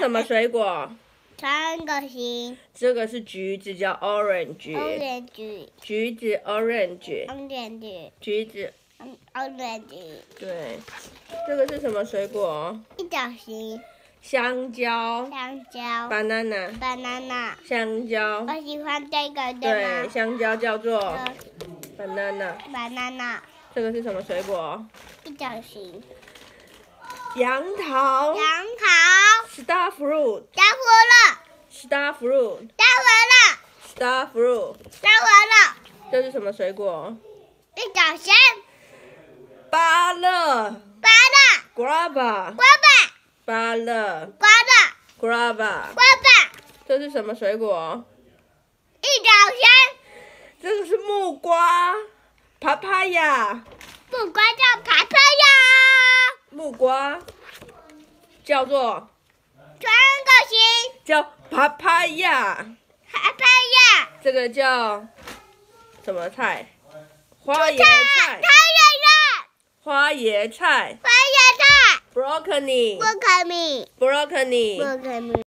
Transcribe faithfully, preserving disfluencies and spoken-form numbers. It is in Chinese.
什么水果？ 三个星。 这个是橘子，叫 orange。 orange。 橘子 orange。 orange。 橘子。 orange。 对，这个是什么水果？ 一角形。 香蕉。 香蕉。 banana。 banana。 香蕉。 我喜欢这个的对，香蕉叫做 banana。 banana。 这个是什么水果？ 一角形。 杨桃。 杨桃。 star fruit。 加火了。 star fruit。 加火了。 star fruit。 加火了。 这是什么水果？ 一角形。 芭乐。 芭乐。 guava。 瓜巴。 芭乐。 瓜的。 guava。 瓜巴。 这是什么水果？ 一角形。 这个是木瓜。papaya。 木瓜叫爬爬呀。 木瓜叫做三个形。 叫 papaya。 爬爬呀。 这个叫什么菜？花椰菜。 太阳花椰菜。 花椰菜。 broccoli。 不可米。 broccoli。 不可米。